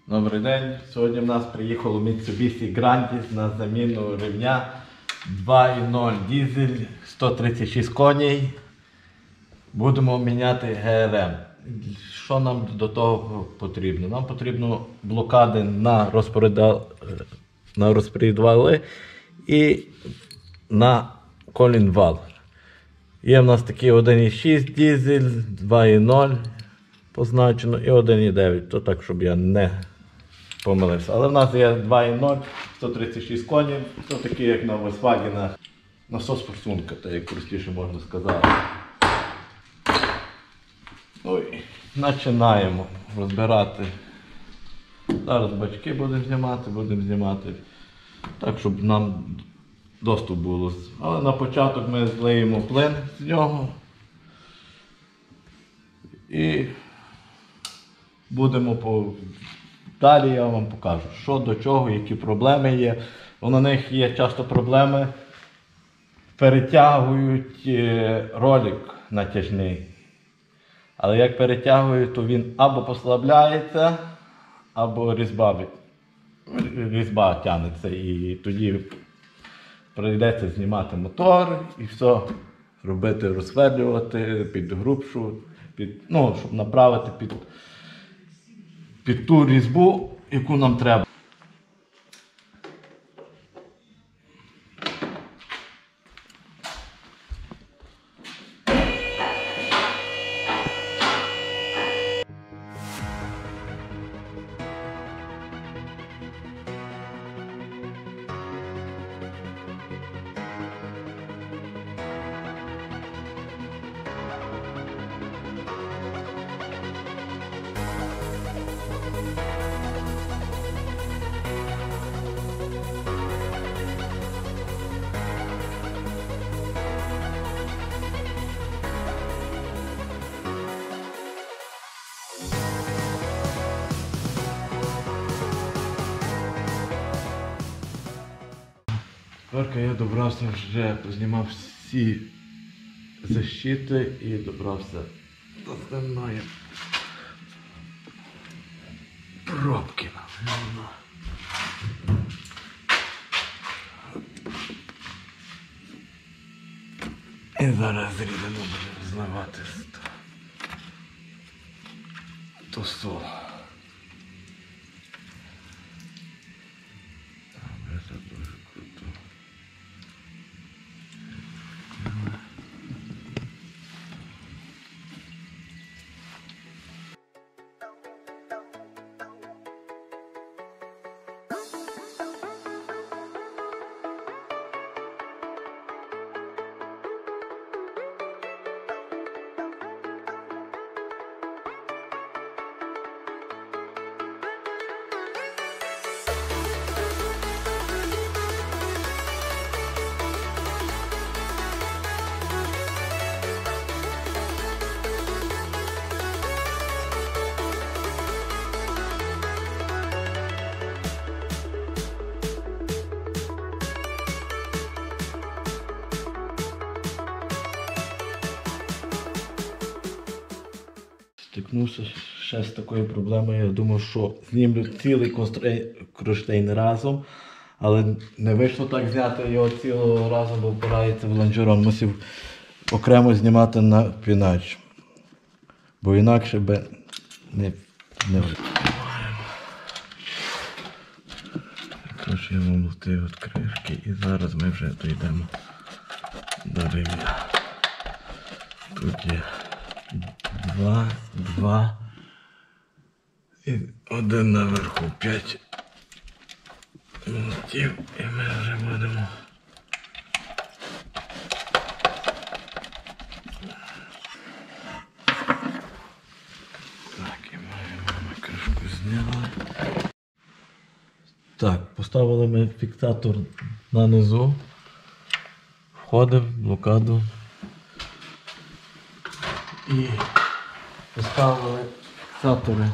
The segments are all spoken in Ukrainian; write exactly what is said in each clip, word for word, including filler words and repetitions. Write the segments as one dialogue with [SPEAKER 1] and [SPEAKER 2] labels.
[SPEAKER 1] Добрий день. Сьогодні в нас приїхало Mitsubishi Grandis на заміну рівня два нуль дизель, сто тридцять шість коней. Будемо міняти ге ер ем. Що нам до того потрібно? Нам потрібно блокади на на розпредвали і на колінвал. Є в нас такі один шість дизель, два нуль позначено і один дев'ять, то так, щоб я не помилився. Але в нас є два нуль, сто тридцять шість конів, то такі як на Volkswagen, насос-форсунка, так як простіше можна сказати. Ой, починаємо розбирати. Зараз бачки будемо знімати, будемо знімати, так, щоб нам доступ було. Але на початок ми злиємо плин з нього і будемо по... Далі я вам покажу, що до чого, які проблеми є. У них є часто проблеми, перетягують ролик натяжний. Але як перетягують, то він або послабляється, або різьба, різьба тягнеться. І тоді прийдеться знімати мотор і все, робити, розсверлювати під грубшу, під, ну, щоб направити під, під ту різьбу, яку нам треба. Тепер я добрався, вже познімав всі защити і добрався до основної пробки. І зараз рідину будемо зливати тосол. Це дуже круто. Стикнувся ще з такою проблемою, я думав, що знімлю цілий кронштейн разом, але не вийшло так зняти його цілого разом, бо впирається в лонжерон. Мусив окремо знімати на пінач, бо інакше би не вийшло. Крушуємо болти від кришки і зараз ми вже дійдемо до рівня. Тут є Два, два і один наверху, п'ять болтів, і ми вже будемо так, і ми кришку зняли. Так, поставили ми фіксатор на низу, входив в блокаду і поставили фіксатори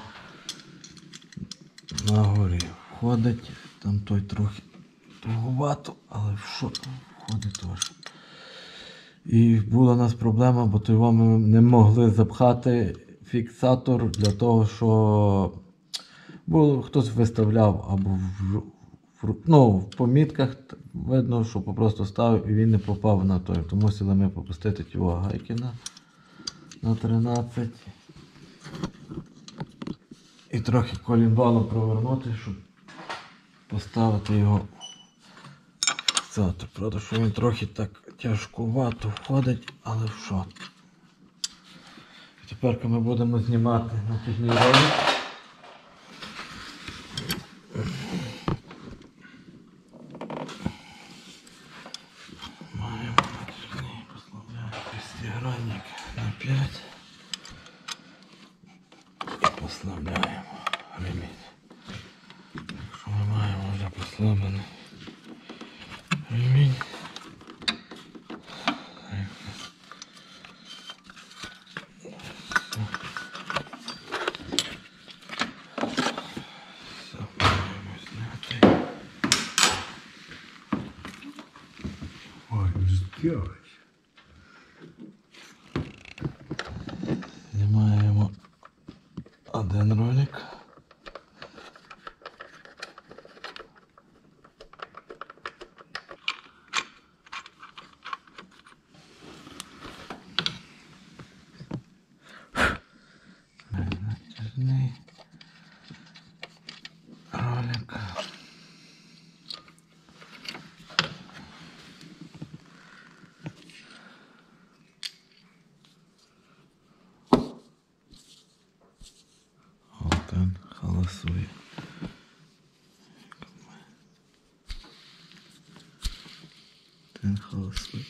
[SPEAKER 1] на горі. Входить, там той трохи туговато, але що входить теж. І була у нас проблема, бо того ми не могли запхати фіксатор для того, що Було, хтось виставляв або в, в, ну, в помітках видно, що просто ставив і він не попав на той. То мусили ми попустити ті гайки на, на тринадцять. І трохи колінвалом провернути, щоб поставити його в фіксатор. Правда, що він трохи так тяжкувато входить, але в що. Тепер ми будемо знімати натяжний ролик. Маємо натяжний, послабляємо шестигранник на п'ять і послабляємо ремінь. Якщо ми маємо вже послаблений ремінь, знімаємо один ролик. Натяжний ролик. Алтан холосує. Ten холосує.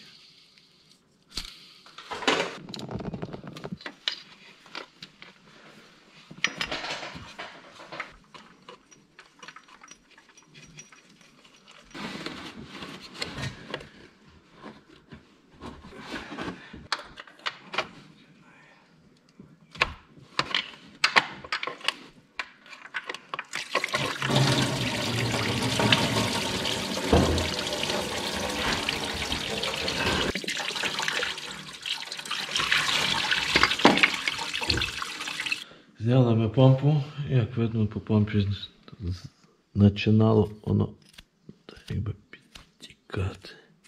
[SPEAKER 1] Взяли ми помпу, як видно по помпі починало воно так якби підтікати.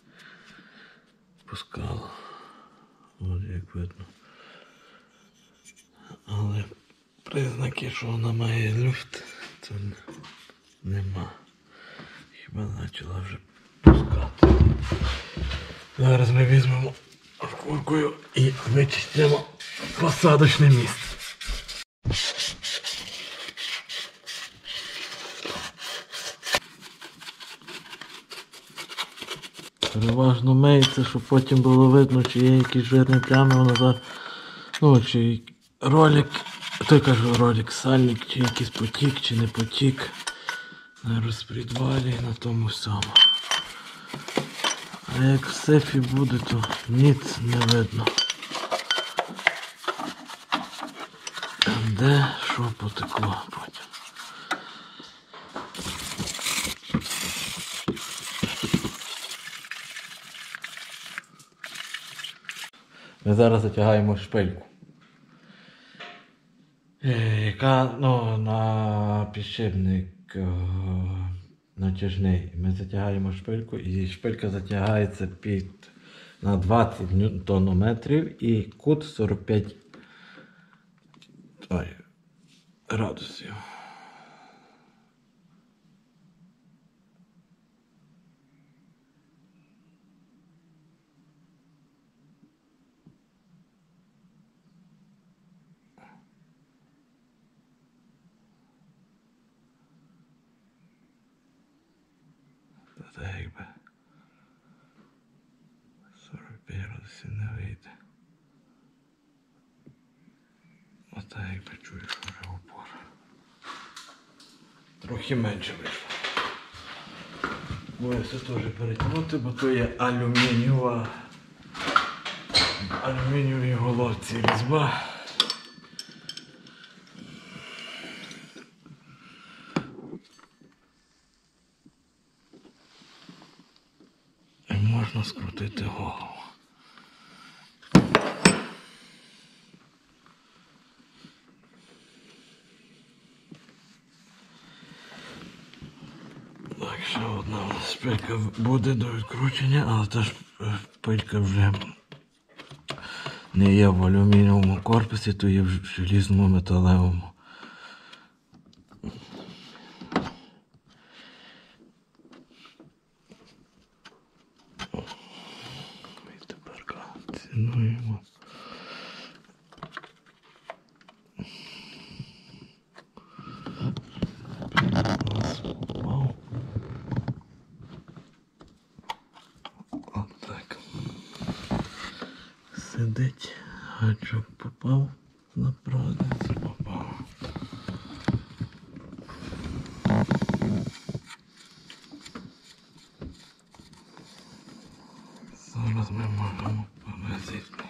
[SPEAKER 1] Пускало. Ось як видно. Але признаки, що вона має люфт, це нема. Хіба почала вже пускати. Зараз ми візьмемо шкуркою і вичистимо посадочне місце. Переважно миється, щоб потім було видно, чи є якісь жирні плями, воно зараз, ну, чи ролик, той кажу ролик, сальник, чи якийсь потік, чи не потік на розпредвалі, на тому всьому. А як в сефі буде, то ніц не видно. Де, що потекло потім. Ми зараз затягаємо шпильку, яка, ну, на підшипник натяжний. Ми затягаємо шпильку і шпилька затягається під на двадцять ньютонометрів і кут сорок п'ять ой, градусів. Та якби сорок п'ять градусів не вийде. Ота якби чуєш вже опор. Трохи менше вийшло. Боюся теж перетягнути, бо то є алюмінієва, алюмінієві головці різьба. І можна скрутити голову. Так, ще одна у нас шпилька буде до відкручення, але та шпилька вже не є в алюмінієвому корпусі, то є в желізному металевому. І тепер цінуємо. Отак. Сидить, гачок попав, направду попав. Зараз ми можемо повезти.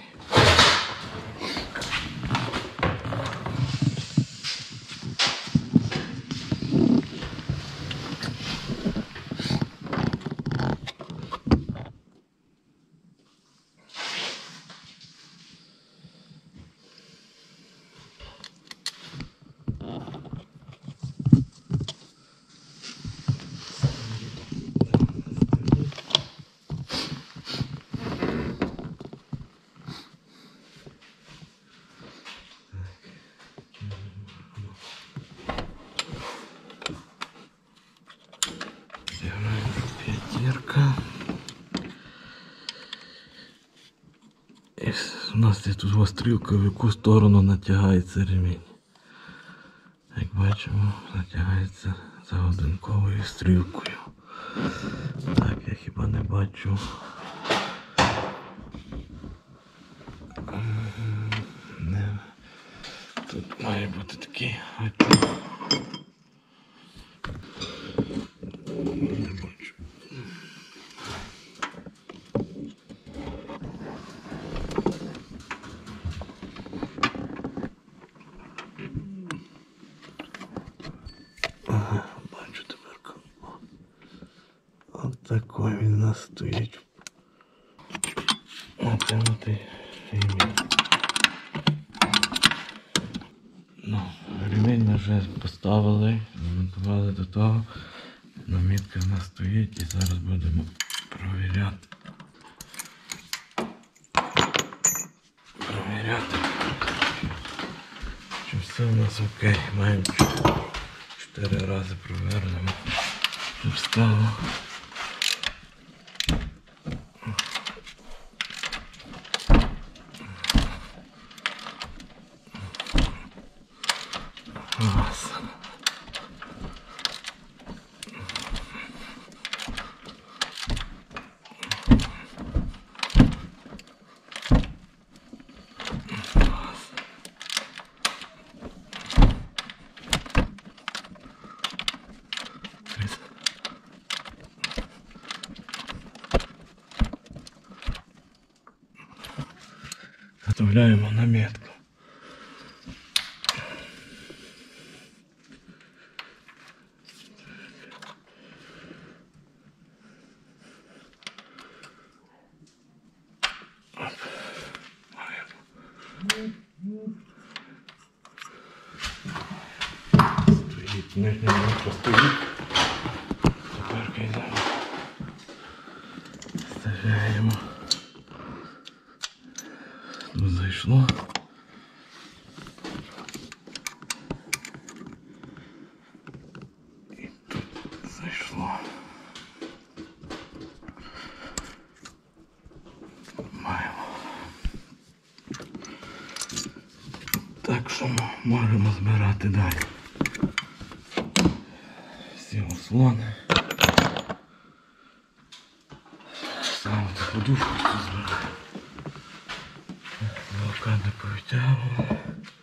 [SPEAKER 1] П'ятірка. І у нас є тут стрілка, в яку сторону натягається ремінь. Як бачимо, натягається за годинковою стрілкою. Так, я хіба не бачу. Не. Тут має бути такий гачок. Не бачу. Ага, бачу тепер. От такий він у нас стоїть. Натягнутий ремінь. Ну, ремінь ми вже поставили, змонтували до того. Намітка в нас стоїть і зараз будемо провіряти. Провіряти, чи все у нас окей. Маємо чотири рази провернемо. Вставимо. Раз. Вставляємо намітку. Стоїть, нижня намітка стоїть. Тепер кайдаємо. Вставляємо. Тут зайшло. І тут зайшло. Маємо. Так що ми можемо збирати далі. Всі ослони. Ставити подушку збирати. Блокади повитягували.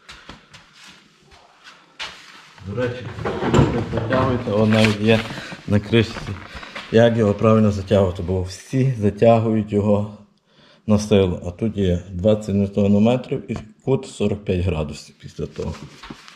[SPEAKER 1] До речі, не потягуєте, воно навіть є на кришці. Як його правильно затягувати, бо всі затягують його на силу. А тут є двадцять ньютонометрів і кут сорок п'ять градусів після того.